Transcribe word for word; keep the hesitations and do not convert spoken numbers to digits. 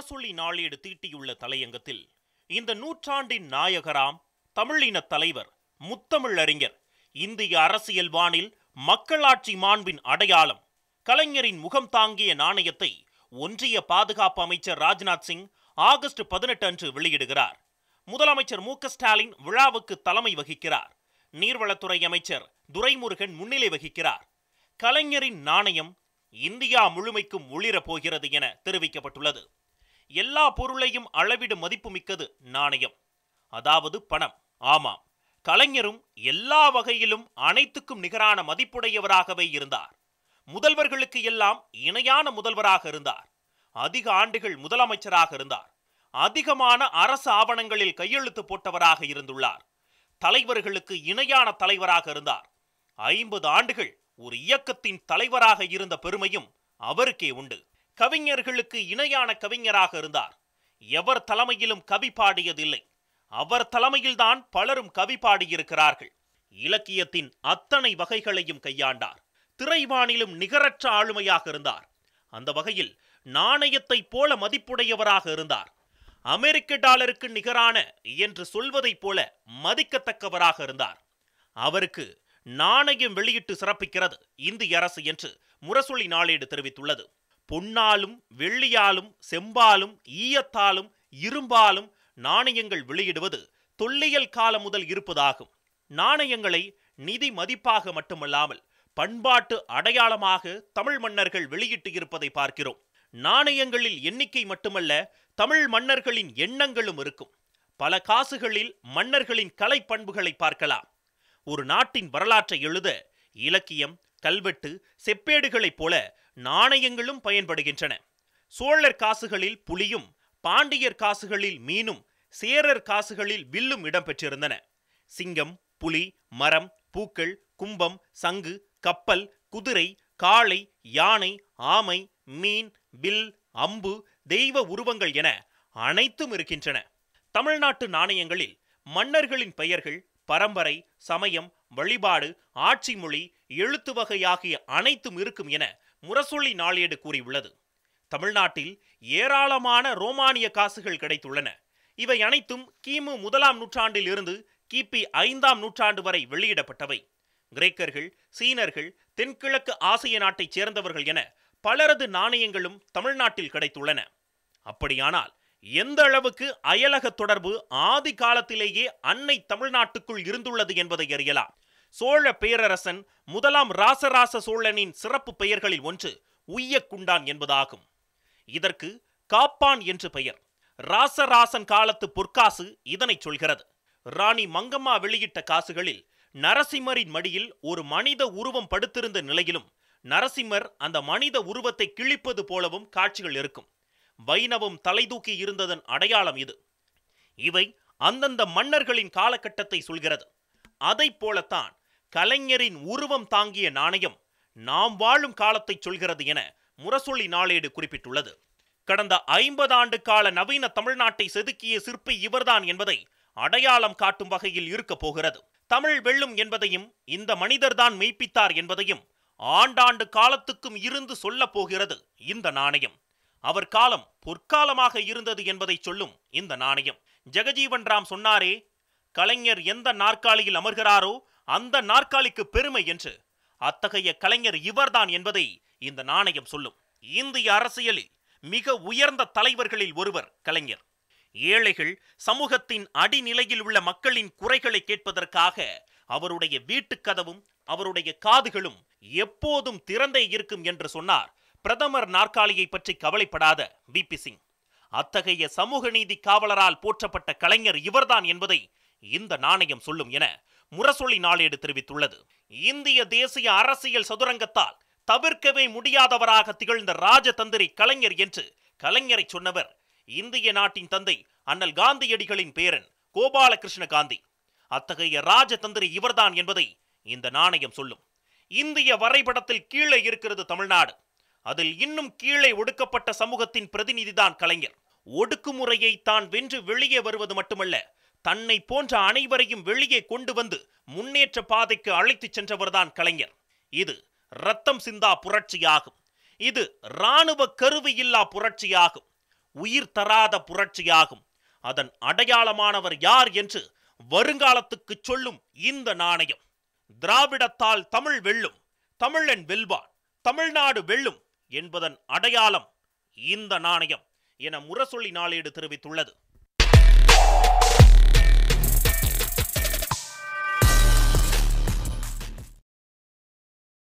முரசொலி நாளேடு தீட்டியுள்ள தலையங்கத்தில் இந்த நூற்றாண்டின் நாயகராம் தமிழின தலைவர் முத்தமிழறிஞர், இந்திய அரசியல் வானில் மக்களாட்சி மாண்பின் அடையாளம், கலைஞரின் முகம் தாங்கிய நாணயத்தை ஒன்றிய பாதுகாப்பு அமைச்சர் ராஜ்நாத் சிங் ஆகஸ்ட் பதினெட்டு அன்று வெளியிடுகிறார். முதலமைச்சர் மு க ஸ்டாலின் விழாவுக்கு தலைமை வகிக்கிறார். நீர்வளத்துறை அமைச்சர் துரைமுருகன் முன்னிலை வகிக்கிறார். கலைஞரின் நாணயம் இந்தியா முழுமைக்கும் ஒளிரப் போகிறது என தெரிவிக்கப்பட்டுள்ளது. எல்லா பொருளையும் அளவிடும் மதிப்புமிக்கது நாணயம், அதாவது பணம். ஆமாம், கலைஞரும் எல்லா வகையிலும் அனைத்துக்கும் நிகரான மதிப்புடையவராகவே இருந்தார். முதல்வர்களுக்கு எல்லாம் இணையான முதல்வராக இருந்தார். அதிக ஆண்டுகள் முதலமைச்சராக இருந்தார். அதிகமான அரசு ஆவணங்களில் கையெழுத்து போட்டவராக இருந்துள்ளார். தலைவர்களுக்கு இணையான தலைவராக இருந்தார். ஐம்பது ஆண்டுகள் ஒரு இயக்கத்தின் தலைவராக இருந்த பெருமையும் அவருக்கே உண்டு. கவிஞர்களுக்கு இணையான கவிஞராக இருந்தார். எவர் தலைமையிலும் கவி பாடியதில்லை. அவர் தலைமையில்தான் பலரும் கவி பாடியிருக்கிறார்கள். இலக்கியத்தின் அத்தனை வகைகளையும் கையாண்டார். திரைவானிலும் நிகரற்ற ஆளுமையாக இருந்தார். அந்த வகையில் நாணயத்தை போல மதிப்புடையவராக இருந்தார். அமெரிக்க டாலருக்கு நிகரான என்று சொல்வதைப் போல மதிக்கத்தக்கவராக இருந்தார். அவருக்கு நாணயம் வெளியிட்டு சிறப்பிக்கிறது இந்திய அரசு என்று முரசொலி நாளேடு தெரிவித்துள்ளது. பொன்னாலும் வெள்ளியாலும் செம்பாலும் ஈயத்தாலும் இரும்பாலும் நாணயங்கள் வெளியிடுவது தொல்லியல் காலம் முதல் இருப்பதாகும். நாணயங்களை நிதி மதிப்பாக மட்டுமல்லாமல் பண்பாட்டு அடையாளமாக தமிழ் மன்னர்கள் வெளியிட்டு இருப்பதை பார்க்கிறோம். நாணயங்களில் எண்ணிக்கை மட்டுமல்ல, தமிழ் மன்னர்களின் எண்ணங்களும் இருக்கும். பல காசுகளில் மன்னர்களின் கலை பண்புகளை பார்க்கலாம். ஒரு நாட்டின் வரலாற்றை எழுத இலக்கியம், கல்வெட்டு, செப்பேடுகளைப் போல நாணயங்களும் பயன்படுகின்றன. சோழர் காசுகளில் புலியும், பாண்டியர் காசுகளில் மீனும், சேரர் காசுகளில் வில்லும் இடம்பெற்றிருந்தன. சிங்கம், புலி, மரம், பூக்கள், கும்பம், சங்கு, கப்பல், குதிரை, காளை, யானை, ஆமை, மீன், வில், அம்பு, தெய்வ உருவங்கள் என அனைத்தும் இருக்கின்றன. தமிழ்நாட்டு நாணயங்களில் மன்னர்களின் பெயர்கள், பரம்பரை, சமயம், வழிபாடு, ஆட்சி மொழி, எழுத்து வகை ஆகிய அனைத்தும் இருக்கும் என முரசொலி நாளேடு கூறியுள்ளது. தமிழ்நாட்டில் ஏராளமான ரோமானிய காசுகள் கிடைத்துள்ளன. இவை அனைத்தும் கிமு முதலாம் நூற்றாண்டில் இருந்து கிபி ஐந்தாம் நூற்றாண்டு வரை வெளியிடப்பட்டவை. கிரேக்கர்கள், சீனர்கள், தென்கிழக்கு ஆசிய நாட்டைச் சேர்ந்தவர்கள் என பலரது நாணயங்களும் தமிழ்நாட்டில் கிடைத்துள்ளன. அப்படியானால் எந்த அளவுக்கு அயலக தொடர்பு ஆதி காலத்திலேயே அன்னை தமிழ்நாட்டுக்குள் இருந்துள்ளது என்பதை அறியலாம். சோழ பேரரசன் முதலாம் ராசராச சோழனின் சிறப்பு பெயர்களில் ஒன்று உய்யக்குண்டான் என்பதாகும். இதற்கு காப்பான் என்று பெயர். ராசராசன் காலத்து பொற்காசு இதனை சொல்கிறது. ராணி மங்கம்மா வெளியிட்ட காசுகளில் நரசிம்மரின் மடியில் ஒரு மனித உருவம் படுத்திருந்த நிலையிலும் நரசிம்மர் அந்த மனித உருவத்தை கிழிப்பது போலவும் காட்சிகள் இருக்கும். வைணவம் தலைதூக்கி இருந்ததன் அடையாளம் இது. இவை அந்தந்த மன்னர்களின் காலகட்டத்தை சொல்கிறது. அதை போலத்தான் கலைஞரின் உருவம் தாங்கிய நாணயம் நாம் வாழும் காலத்தை சொல்கிறது என முரசொலி நாளேடு குறிப்பிட்டுள்ளது. கடந்த ஐம்பது ஆண்டு கால நவீன தமிழ்நாட்டை செதுக்கிய சிற்பி இவர்தான் என்பதை அடையாளம் காட்டும் வகையில் இருக்க போகிறது. தமிழ் வெல்லும் என்பதையும் இந்த மனிதர்தான் மெய்ப்பித்தார் என்பதையும் ஆண்டாண்டு காலத்துக்கும் இருந்து சொல்ல போகிறது இந்த நாணயம். அவர் காலம் பொற்காலமாக இருந்தது என்பதை சொல்லும் இந்த நாணயம். ஜெகஜீவன் ராம் சொன்னாரே, கலைஞர் எந்த நாற்காலியில் அமர்கிறாரோ அந்த நாற்காலிக்கு பெருமை என்று. அத்தகைய கலைஞர் இவர்தான் என்பதை இந்த நாணயம் சொல்லும். இந்திய அரசியலில் மிக உயர்ந்த தலைவர்களில் ஒருவர் கலைஞர். ஏழைகள், சமூகத்தின் அடிநிலையில் உள்ள மக்களின் குறைகளை கேட்பதற்காக அவருடைய வீட்டுக்கதவும் அவருடைய காதுகளும் எப்போதும் திறந்தே இருக்கும் என்று சொன்னார் பிரதமர் நாற்காலியை பற்றி கவலைப்படாத வி பி சிங். அத்தகைய சமூக நீதி காவலரால் போற்றப்பட்ட கலைஞர் இவர்தான் என்பதை இந்த நாணயம் சொல்லும் என முரசொலி நாளேடு தெரிவித்துள்ளது. இந்திய தேசிய அரசியல் சதுரங்கத்தால் தவிர்க்கவே முடியாதவராக திகழ்ந்த ராஜதந்திரி கலைஞர் என்று கலைஞரை சொன்னவர் இந்திய நாட்டின் தந்தை அண்ணல் காந்தியடிகளின் பேரன் கோபாலகிருஷ்ண காந்தி. அத்தகைய ராஜதந்திரி இவர்தான் என்பதை இந்த நாணயம் சொல்லும். இந்திய வரைபடத்தில் கீழே இருக்கிறது தமிழ்நாடு. அதில் இன்னும் கீழே ஒடுக்கப்பட்ட சமூகத்தின் பிரதிநிதிதான் கலைஞர். ஒடுக்குமுறையை தான் வென்று வெளியே வருவது மட்டுமல்ல, தன்னை போன்ற அனைவரையும் வெளியே கொண்டு வந்து முன்னேற்ற பாதைக்கு அழைத்துச் சென்றவர்தான் கலைஞர். இது ரத்தம் சிந்தா புரட்சியாகும். இது இராணுவ கருவி இல்லா புரட்சியாகும். உயிர் தராத புரட்சியாகும். அதன் அடையாளமானவர் யார் என்று வருங்காலத்துக்கு சொல்லும் இந்த நாணயம். திராவிடத்தால் தமிழ் வெல்லும், தமிழன் வெல்வான், தமிழ்நாடு வெல்லும் என்பதன் அடையாளம் இந்த நாணயம் என முரசொலி நாளேடு தெரிவித்துள்ளது.